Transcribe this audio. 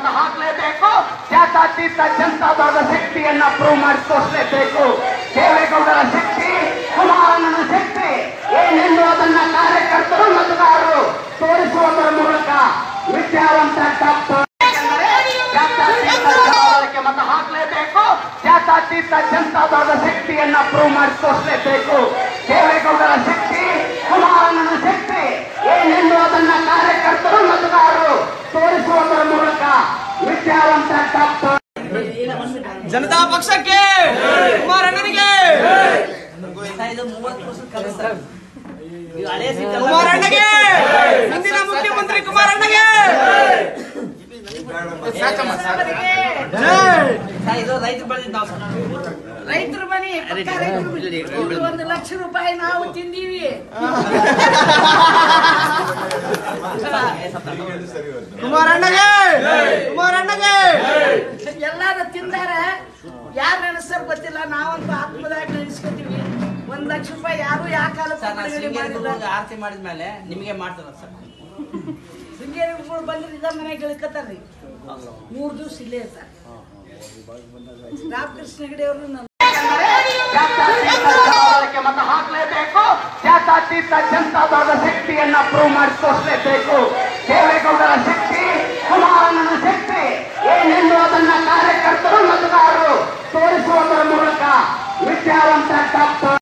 ಮತ ಹಾಕಲೇಬೇಕು. ಜಾತ್ಯತೀತ ಜನತಾದಳದ ಶಕ್ತಿಯನ್ನ ಪ್ರೂವ್ ಮಾಡಿ ತೋರಿಸಲೇಬೇಕು. ದೇವೇಗೌಡರ ಶಕ್ತಿ, ಕುಮಾರಣ್ಣನ ಶಕ್ತಿ ಏನೆಂದು ಅದನ್ನ ಕಾರ್ಯಕರ್ತರು ಮತದಾರರು ತೋರಿಸುವುದರ ಮೂಲಕ ವಿದ್ಯಾವಂತ ಡಾಕ್ಟರ್ ಮತ ಹಾಕಲೇಬೇಕು. ಜಾತ್ಯತೀತ ಜನತಾದಳದ ಶಕ್ತಿಯನ್ನ ಪ್ರೂವ್ ಮಾಡಿ ತೋರಿಸಲೇಬೇಕು. ದೇವೇಗೌಡರ ಶಕ್ತಿ, ಕುಮಾರಣ್ಣನ ಶಕ್ತಿ ಏನೆಂದು ಅದನ್ನ ಕಾರ್ಯಕರ್ತರು ಮತದಾರರು ತೋರಿಸುವುದರ ಮೂಲಕ ವಿದ್ಯಾವಂತ ಡಾಕ್ಟರ್ ಜನತಾ ಪಕ್ಷಕ್ಕೆ, ಕುಮಾರಣ್ಣನಿಗೆ, ಕುಮಾರಣ್ಣಗೆ, ಮುಂದಿನ ಮುಖ್ಯಮಂತ್ರಿ ಕುಮಾರಣ್ಣಗೆ. ರೈತರ ಮನೆ 1 ಲಕ್ಷ ರೂಪಾಯಿ ನಾವು ತಿಂದೀವಿ. ಕುಮಾರಣ್ಣಗೆ, ಕುಮಾರಣ್ಣಗೆ ಎಲ್ಲಾರು ತಿಂದಾರ. ಯಾರು ನೆನೆಸ್ತಾರ ಗೊತ್ತಿಲ್ಲ. ನಾವಂತೂ ಆತ್ಮದಾಗ ನೆನೆಸ್ಕೊತೀವಿ. 1 ಲಕ್ಷ ರೂಪಾಯಿ ಯಾರು ಯಾವ ಕಾಲಕ್ಕೂ ಆರತಿ ಮಾಡಿದ್ಮೇಲೆ ನಿಮಗೆ ಮಾಡ್ತಾರ ಸರ್. ಶೃಂಗೇರಿಗಳು ಬಂದ್ರೆ ಇದ ಮನೆಗೆ ಇಳ್ಕತಾರ್ರಿ. 3 ದಿವಸ ಇಲ್ಲೇ ಇರ್ತಾರೆ. ರಾಮಕೃಷ್ಣ ಹೆಗಡೆ ಅವರು ಮತ ಹಾಕಲೇಬೇಕು. ಜಾತ್ಯತೀತ ಜನತಾದಳದ ಶಕ್ತಿಯನ್ನ ಪ್ರೂವ್ ಮಾಡಿ ತೋರಿಸಲೇಬೇಕು. ದೇವೇಗೌಡರ ಶಕ್ತಿ, ಕುಮಾರಣ್ಣನ ಶಕ್ತಿ ಏನೆಂದು ಅದನ್ನ ಕಾರ್ಯಕರ್ತರು ಮತದಾರರು ತೋರಿಸುವುದರ ಮೂಲಕ ವಿದ್ಯಾವಂತ ಡಾಕ್ಟರ್